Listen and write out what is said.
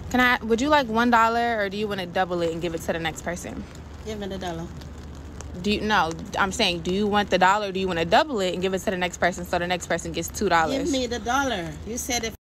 Would you like $1 or do you want to double it and give it to the next person? Give me the dollar. No, I'm saying, do you want the dollar or do you want to double it and give it to the next person so the next person gets $2? Give me the dollar. You said if